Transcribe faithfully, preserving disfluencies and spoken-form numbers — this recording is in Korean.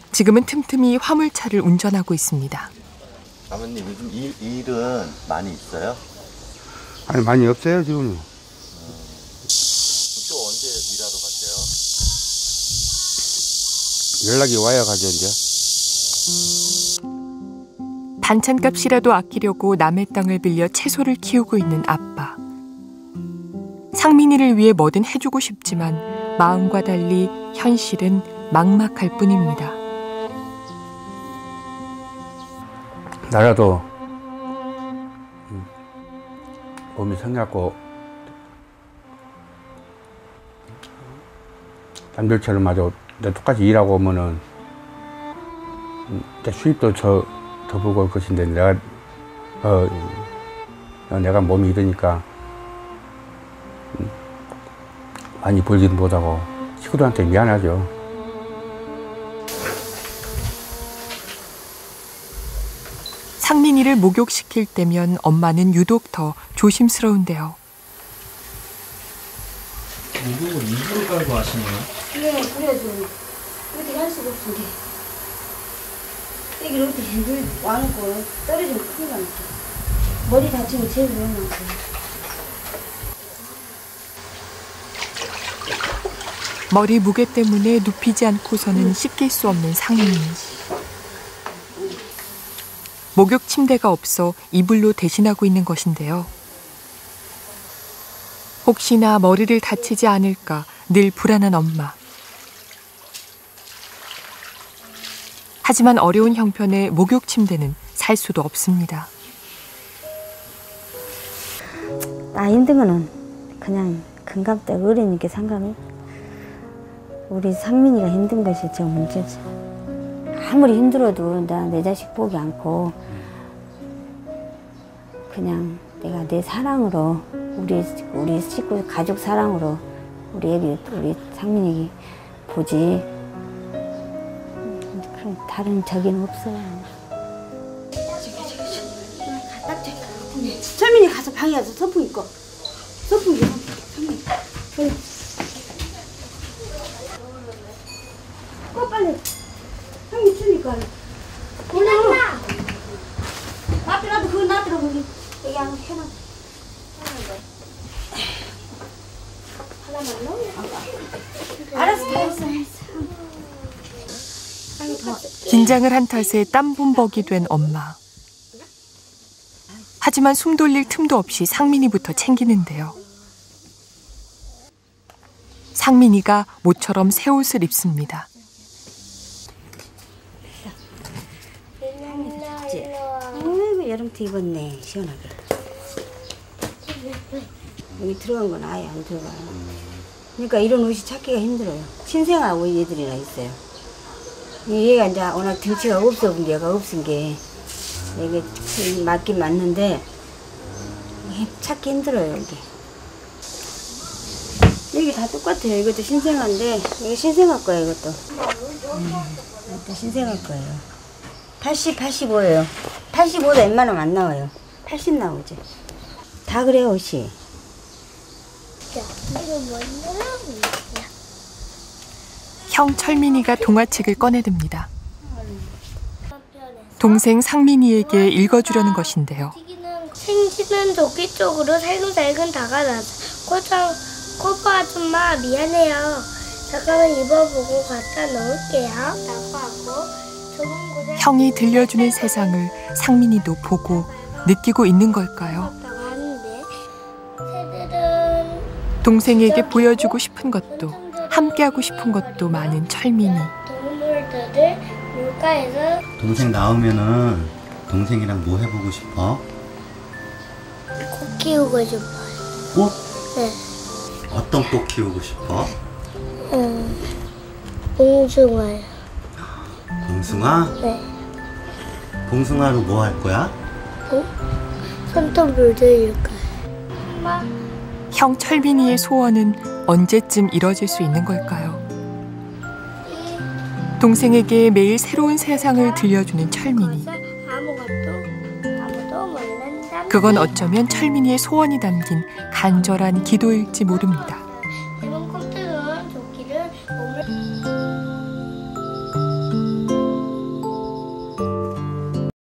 지금은 틈틈이 화물차를 운전하고 있습니다. 아버님 요즘 일, 일은 많이 있어요? 아니 많이 없어요 지금은. 음. 또 언제 일하러 가세요? 연락이 와야 가죠 이제. 반찬값이라도 아끼려고 남의 땅을 빌려 채소를 키우고 있는 아빠. 상민이를 위해 뭐든 해주고 싶지만 마음과 달리 현실은 막막할 뿐입니다. 나라도 몸이 생겼고 남들처럼 마저 똑같이 일하고 오면은 수입도 저 더 벌고 올 것인데 내가 어, 내가 몸이 이러니까 많이 벌지도 못하고 식구들한테 미안하죠. 상민이를 목욕시킬 때면 엄마는 유독 더 조심스러운데요. 목욕을 이불을 깔고 하시네요? 네, 그래도 어떻게 할 수가 없는데 여기를 어떻게 힘들 와놓고 떨어지면 큰일 나니까 머리 다치면 제일 위험한 거야. 머리 무게 때문에 눕히지 않고서는 씻길 수 없는 상민이. 목욕 침대가 없어 이불로 대신하고 있는 것인데요. 혹시나 머리를 다치지 않을까 늘 불안한 엄마. 하지만 어려운 형편에 목욕 침대는 살 수도 없습니다. 나 힘든 거는 그냥 금감대 어리니까 상관이. 우리 상민이가 힘든 것이 저 문제지. 아무리 힘들어도 나 내 자식 보기 않고 그냥 내가 내 사랑으로 우리 우리 식구 가족 사랑으로 우리 애기 우리 상민이 보지. 그런 다른 적이는 없어요. 철민이 가서 방에 가서 선풍 입고 선풍 입고 선풍 그래. 어 빨리 형님 추니까 몰라 놔두라도 그거 놔두라고 여기 여기 안 해놔 하나만 넣어 알았어 알았어 알았어. 긴장을 한 탓에 땀범벅이 된 엄마. 하지만 숨 돌릴 틈도 없이 상민이부터 챙기는데요. 상민이가 모처럼 새 옷을 입습니다. 아이고 여름티 입었네 시원하게. 여기 들어간 건 아예 안 들어가요. 그러니까 이런 옷이 찾기가 힘들어요. 신생아 얘들이나 있어요. 얘가 이제 워낙 등치가 없어 본 얘가 없은 게 이게 맞긴 맞는데 찾기 힘들어요 여기. 여기 다 똑같아요. 이것도 신생아인데 이거 신생아 거예요 이것도. 음, 이것도 신생아 거예요. 팔십, 팔십오예요. 팔십오도 웬만하면 안 나와요. 팔십 나오지. 다 그래요 옷이. 형 철민이가 동화책을 꺼내듭니다. 동생 상민이에게 읽어주려는 것인데요. 생쥐는 도끼 쪽으로 살금살금 다가나서 코장 코코 아줌마 미안해요. 잠깐만 입어보고 갖다 놓을게요. 라고 하고 좁은 곳에 형이 들려주는 세상을 상민이도 보고 느끼고 있는 걸까요? 동생에게 보여주고 싶은 것도 함께하고 싶은 것도 많은 철민이. 동물들을 물가에서 동생 나오면은 동생이랑 뭐 해보고 싶어? 코 키우고 싶어요. 꽃? 네. 어떤 꽃 키우고 싶어? 음, 봉숭아요. 봉숭아? 네. 봉숭아로 뭐 할 거야? 어? 손톱 물들일 거예요. 엄마. 형 철민이의 소원은 언제쯤 이뤄질 수 있는 걸까요? 동생에게 매일 새로운 세상을 들려주는 철민이. 아무것도 아무도 모른다. 그건 어쩌면 철민이의 소원이 담긴 간절한 기도일지 모릅니다.